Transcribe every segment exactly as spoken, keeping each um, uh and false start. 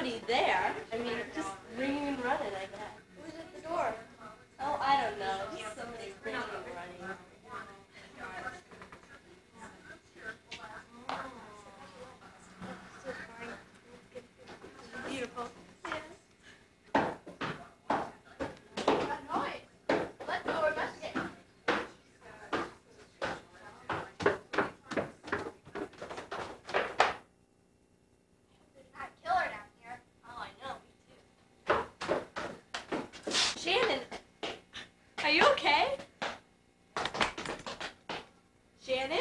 nobody there. I mean, just ringing and running, I guess. Who's at the door? Oh, I don't know. Just somebody ringing and running. Beautiful. Shannon, are you okay? Shannon?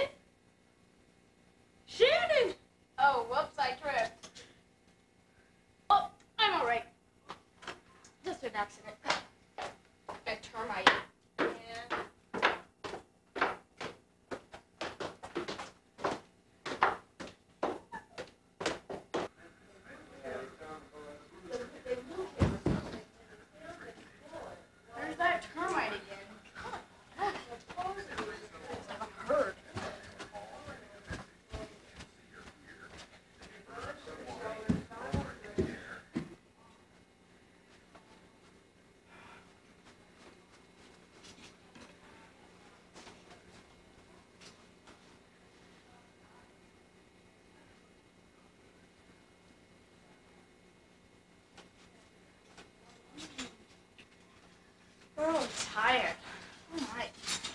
Shannon! Oh, whoops, I tripped. Oh, I'm all right. Just an accident. A termite. Yeah. There's that termite again. God, I've heard. Oh, I'm tired. Oh my.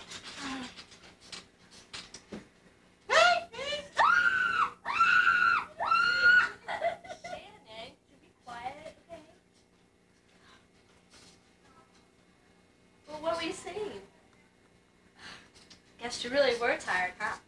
Shannon, should be quiet, okay? Well, what were you saying? Guess you really were tired, huh?